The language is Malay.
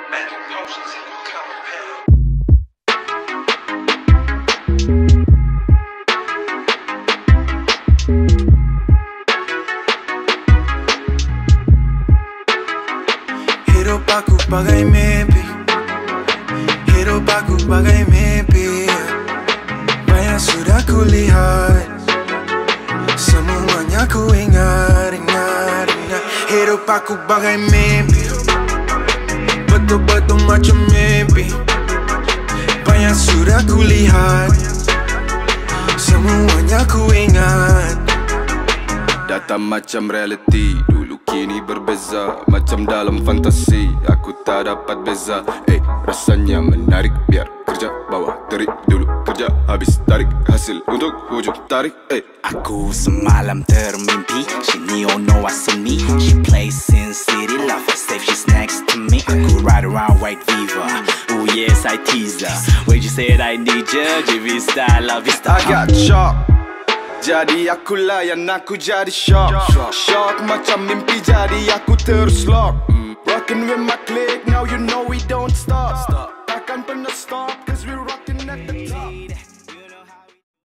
Magic potions in the compound. Hidup aku bagai mimpi, hidup aku bagai mimpi. Banyak sudah kulihat, semuanya ku ingat. Hidup aku bagai mimpi, betul-betul macam mimpi. Banyak sudah kulihat, semuanya ku ingat. Datang macam reality, dulu kini berbeza. Macam dalam fantasi, aku tak dapat beza. Rasanya menarik, biar kerja bawah terik dulu. Kerja habis tarik hasil untuk hujung tarik. Aku semalam termimpi, she neon know I saw me. She plays in city, love her safe, she's next to me. Aku ride around white Viva, oh yes I tease her. When you said I need ya, JV style, love is I got shock, jadi aku layan, aku jadi shock. Shock macam mimpi, jadi aku terus lock. Rockin' with my clique,